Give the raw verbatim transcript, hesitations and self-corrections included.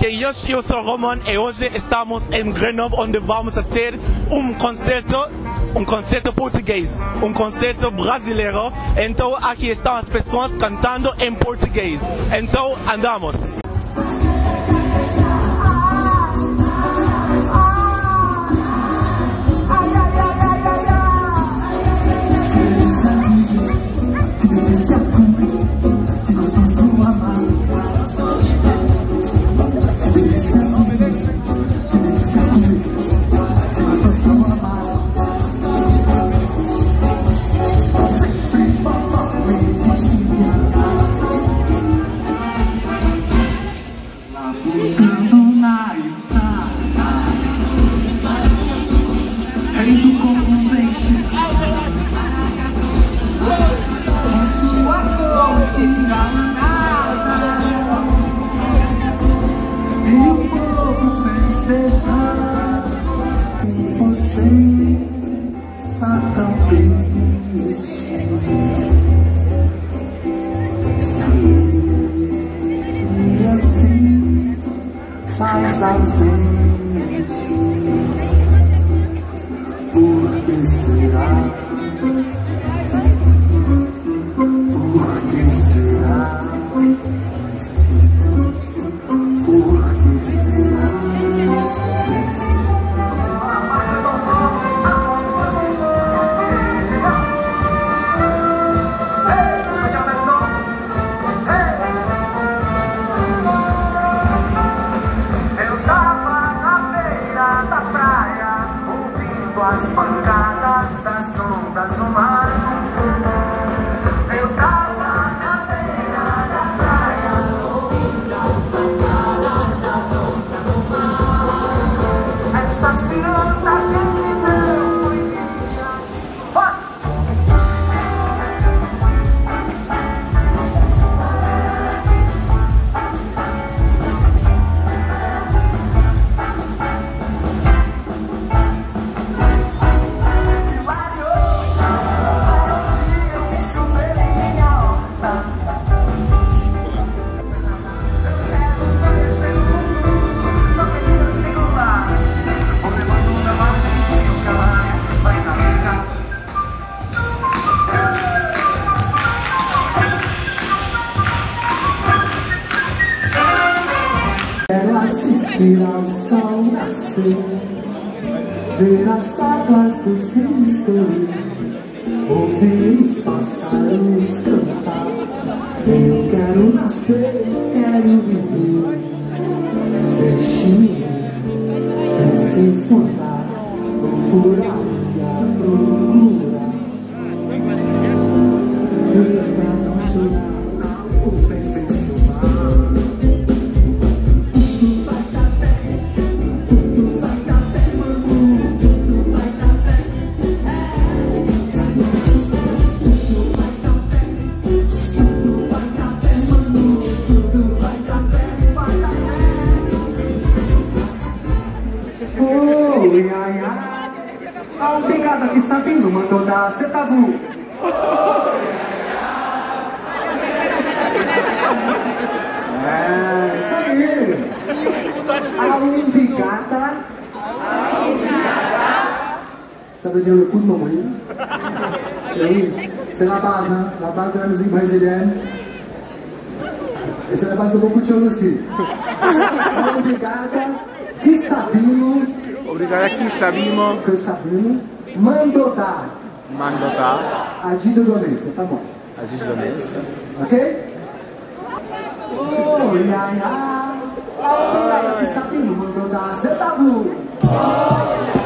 Ok, eu, eu sou Romon e hoje estamos em Grenoble, onde vamos a ter um concerto, um concerto português, um concerto brasileiro. Então aqui estão as pessoas cantando em português. Então andamos. Faz ausente, por que será? Por que será? Por que será? As pancadas das ondas do mar. Eu tava na beira da praia, ouvindo as pancadas das ondas do mar. Essa ciranda que não foi minha. Quero assistir ao sol nascer, ver as águas dos rios correr, ouvir os pássaros cantar. Eu quero nascer, quero viver. Deixe-me ir, preciso andar, procurar e procurar. E pra não chorar o perfeito mar. A pegada que Sabino mandou dar cetavu. É, isso aí. A umbigada. Ça veut dire le coup de nombril. Oui, c'est la base, hein, la base de la musique brésilienne. Et c'est la base de beaucoup de choses aussi. A umbigada que Sabino. Obrigado aqui, Sabino. Que Sabino mandou dar. Mandou dar. A dita honesta, tá bom. A dita honesta. Ok? Oh, ia, ia. A pegada que Sabino mandou dar. Cê tá bom?